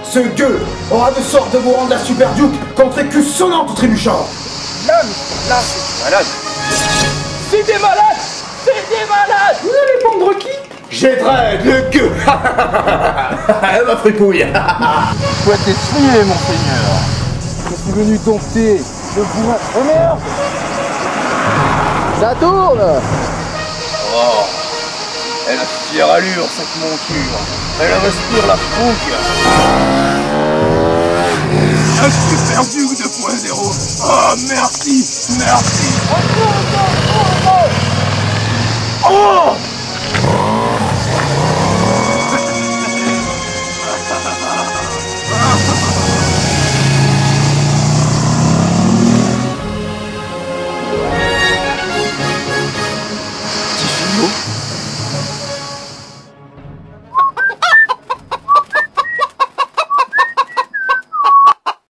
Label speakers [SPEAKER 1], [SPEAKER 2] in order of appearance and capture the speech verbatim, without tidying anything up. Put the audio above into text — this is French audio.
[SPEAKER 1] Ce gueux aura de sorte de vous rendre la super duke contre écus sonnante ou trébuchante.
[SPEAKER 2] Là, là, c'est malade. C'est des malades. C'est des malades.
[SPEAKER 1] Vous allez pendre qui? J'aiderai le gueux. Ma fripouille.
[SPEAKER 2] Faut être tué, mon seigneur. Je suis venu dompter le bourrin. Oh merde. Ça tourne.
[SPEAKER 3] Oh, elle a fière allure, cette monture. Elle respire la fougue. Un super duke deux point zéro. Oh, merci, merci.